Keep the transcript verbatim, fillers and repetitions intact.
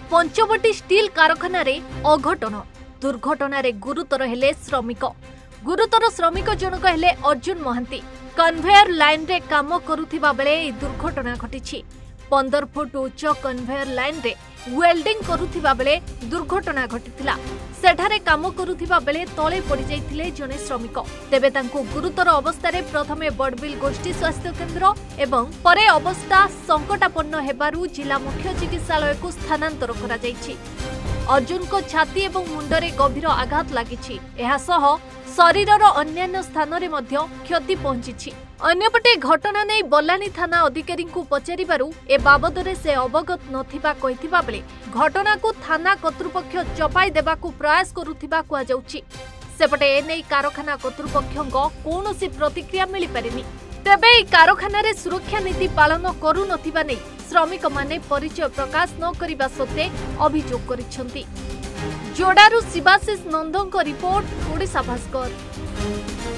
Panchavati steel कारखाना रे अघटन दुर्घटन गुरुतर हेले श्रमिक गुरुतर श्रमिक जनक हेले अर्जुन महांती कन्वेयर लाइन रे काम करुथिबा बेले दुर्घटना घटिछि। पंदर फुट उच्च कन्वेयर लाइन रे वेल्डिंग करुथिबा बेले दुर्घटना घटिथिला। सेठारे काम करुथिबा बेले तळे पड़ी जाइथिले जने श्रमिक। तेबे तांको गुरुतर अवस्था रे प्रथमे बड़बिल गोष्ठी स्वास्थ्य केन्द्र एवं परे अवस्था संकटापन्न हेबारु जिला मुख्य चिकित्सालय को स्थानांतर करा जाइछि। अर्जुन को छाती एवं मुंडरे गभीर आघात लागिछि। एहा सह शरीरर अन्यान्य स्थान रे मध्य क्षति पहुंचिछि। अन्यपटे घटना नै बल्लानी थाना अधिकारी को पचारिबारु ए बाबदरे से अवगत नथिबा कहिथिबा बेले घटना को थाना कर्तृपक्ष चपाई देबाकू प्रयास करुथिबा कुआ जाउछि। सेपटे ए नै कारखाना कर्तृपक्षक कोनोसी प्रतिक्रिया मिलि पारिनी। तेबे ए कारखाना रे सुरक्षा नीति पालन करू नथिबा नै श्रमिक माने परिचय प्रकाश न करिबा सत्ते अभियोग करिसेंती। जोडारू शिवाशिष नंदन को रिपोर्ट ओडिशा भास्कर।